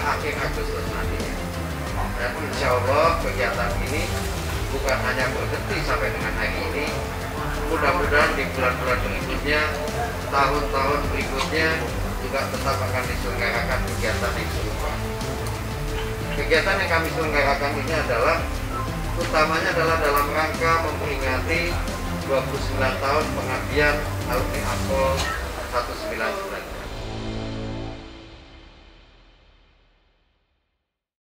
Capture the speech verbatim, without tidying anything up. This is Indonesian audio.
akhir Agustus nanti. Dan insya Allah kegiatan ini bukan hanya berhenti sampai dengan hari ini, mudah-mudahan di bulan-bulan berikutnya, tahun-tahun berikutnya juga tetap akan diselenggarakan kegiatan yang serupa. Kegiatan yang kami selenggarakan ini adalah utamanya adalah dalam rangka memperingati dua puluh sembilan tahun pengabdian alumni Akpol seribu sembilan ratus sembilan puluh sembilan.